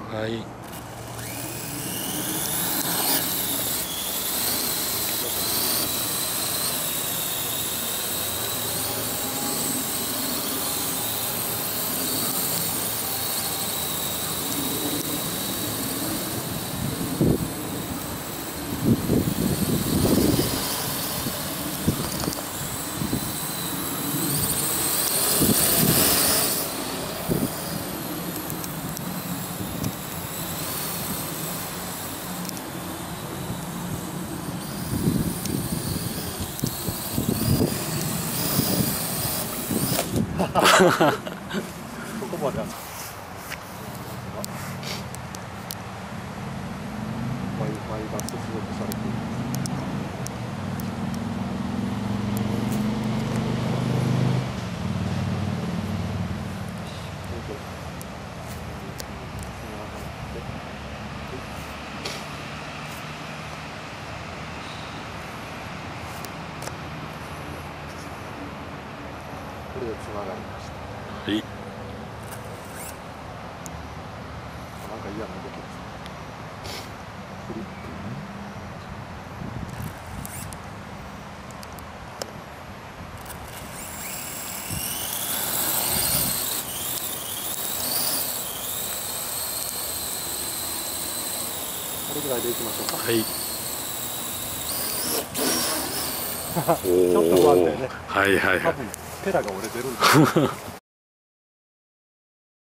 はい。 ここまでWi-Fi が接続されています。これでつながりました。 はい。 なんか嫌な動きですね。フリップ。これぐらいでいきましょうか。 はい。 ちょっと不安定ね。 はいはいはい。 多分ペラが折れてるんです。